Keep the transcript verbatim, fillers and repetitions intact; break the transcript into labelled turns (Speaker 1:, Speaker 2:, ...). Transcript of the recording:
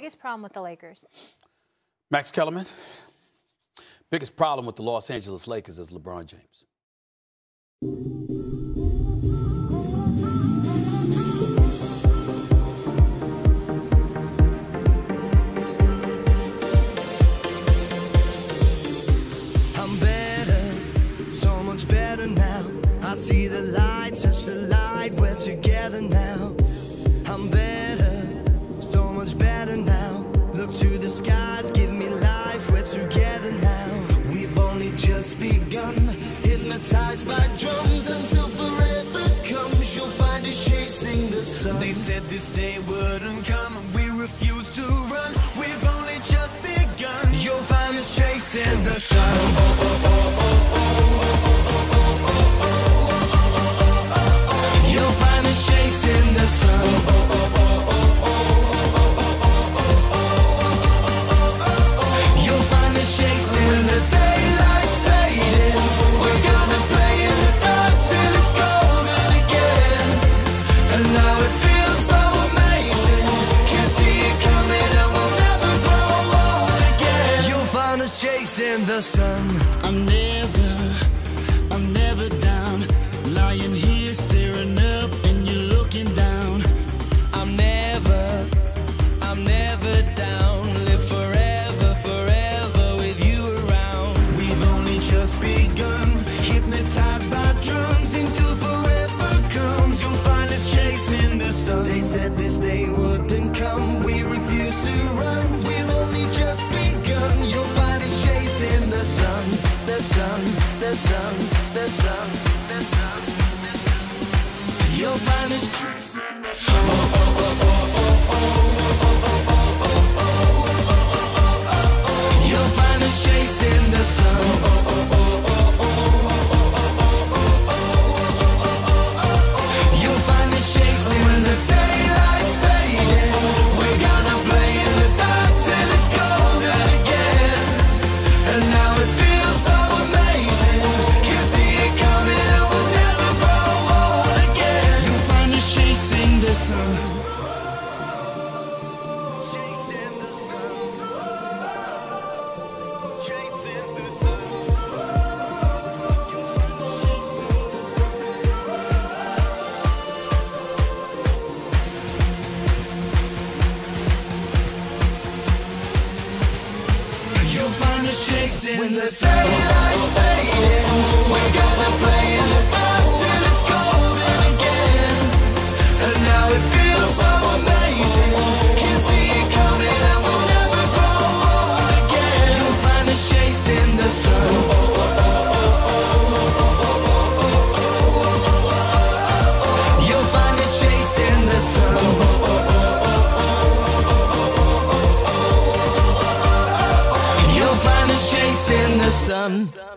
Speaker 1: biggest problem with the Lakers?
Speaker 2: Max Kellerman. Biggest problem with the Los Angeles Lakers is LeBron James.
Speaker 3: I'm better, so much better now. I see the light, touch the light, we're together now. I'm better, so much better now. Look to the skies, give me life, we're together now. We've only just begun, hypnotized by drums until forever comes. You'll find us chasing the sun.
Speaker 4: They said this day wouldn't come and we refuse to run. We've only just begun.
Speaker 3: You'll find us chasing the sun. You'll find us chasing the sun. Chasing the sun. I'm never, I'm never down. Lying here staring up and you're looking down. I'm never, I'm never down. Live forever, forever with you around.
Speaker 4: We've only just begun, hypnotized by drums until forever comes. You'll find us chasing the sun.
Speaker 3: They said this day wouldn't come, we refuse to run. We've only just begun. You'll find us chasing the sun, the sun, the sun, the sun, the sun, the sun. You'll find us chasing the sun. Oh, oh, oh, oh, oh, oh, oh, oh. You'll find us chasing the sun. Oh, oh, oh, oh, oh. You'll find us chasing when the city lights fading. We're gonna play in the dark till it's golden again. And now it feels so amazing. Can see it coming and we'll never grow old again. You'll find us chasing the sun. Chasing the sun.
Speaker 4: Chasing the sun.
Speaker 3: You'll find us chasing the sun. You'll find us chasing when the daylight's fading. We're gonna play in the dark till it's golden again. And now it feels so amazing. Can see it coming and we'll never grow old again. You'll find us chasing the sun. You'll find us chasing the sun. Chasing the sun.